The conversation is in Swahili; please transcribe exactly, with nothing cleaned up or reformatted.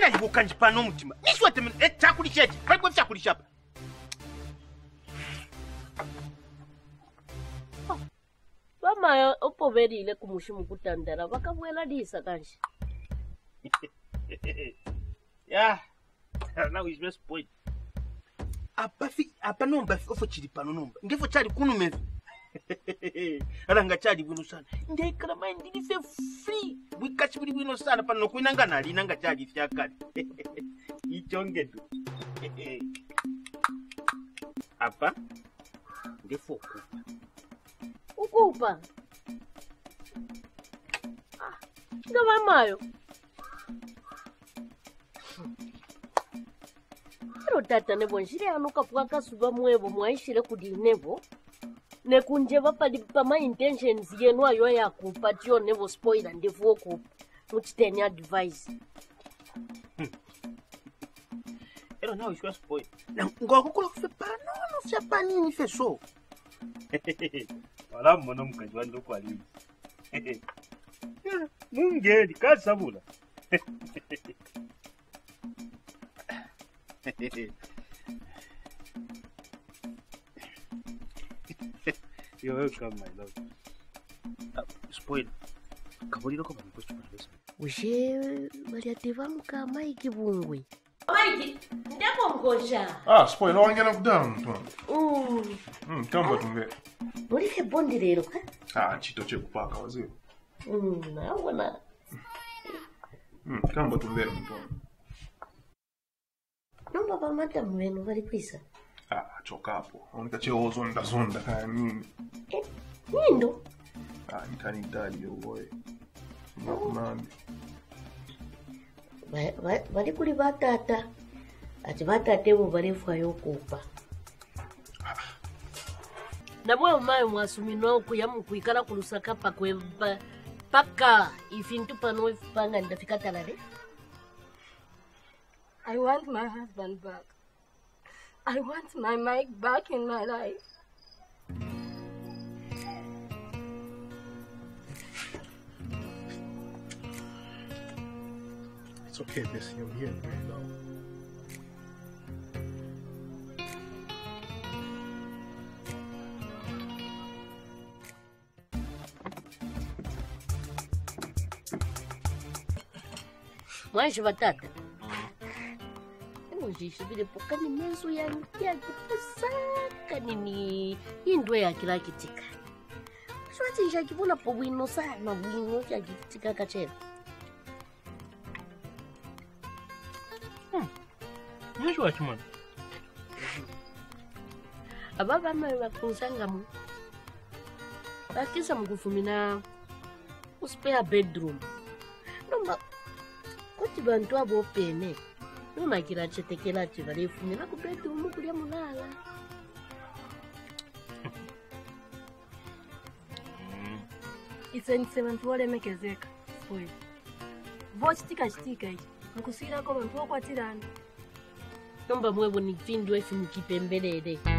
chali bukanjipa n'omutima niswate ekyakulisha ki bali bw'ekyakulisha apa Mama opoverile kumushimu kutandara vakabwela lisa kanshi. Yeah. Now he's just spoiled. Apa fi apa nomba fi ofo chili pano nomba. Ngefo chali kunumevu. Aranga chali bwino sana. Ndekala mind ndi fe free. Wikachi buli bwino sana pano kuinanga nali nanga chali fyakali. Ichongedu. Apa ngefo kupa. Ukupa. Ah, ndo mamayo. Pero tata nebo nshire anuka pwaka suba mwebo mwaishire kudi nebo. Ne kunjeva padi pama intentions yenu ayo ya kupatio nebo spoiler ndefu okupa. Muchiteni advice. Ero now is just spoiled. Ngokukula kufe pano no fya panini fe so. Wala mwana mkaji wando kwa limu. Mungeli kasabula. You're welcome, my love. Uh, spoil. Kabuliro ko bamwe kwecho bese. Ushe bali ativa muka Mike Bungwe. Mike, ndako ngosha. Ah, spoil wangena kudamu to. Mm. Mm, tamba tumbe. Muri ke bondi rero ka? Ah, chito che kupaka wazio. Mm, naona. Mm, tamba tumbe mto. Nomba ba madam wenu bali kwisa. Ah, chokapo. Onika che ozonda zonda kaya nini. Eh, nindo. Ah, nikani ndali yo boy. Mama. Ba bali kuli batata. Ati batata bo bali fwayo kupa. Nabwe umayo mwasumino kuyamu kuikala kulusaka pakwe paka ifintu pano ifanga ndafika talare. I want my husband back. I want my Mike back in my life. It's okay, Bessie. You're here right now. Mwaje batata. Mujisha bile pokani menzu ya ntia kipasaka nini indwe ya kila kitika. Swati nja kibuna po bwino sana bwino ya kitika kachela. Hmm. Mwisho wa chimana. Ababa ma bakusanga mu. Bakisa mkufumina uspare bedroom. Nomba kuti bantu abo pene. Numa kila chetekela chivale fumina ku bedroom kulya mulala. Itsenise bantu walemekezeka. Spoil. Vochitika chitika ichi. Nkusira ko bantu okwatirana. Nomba mwebo ni findu efi mkipembelele.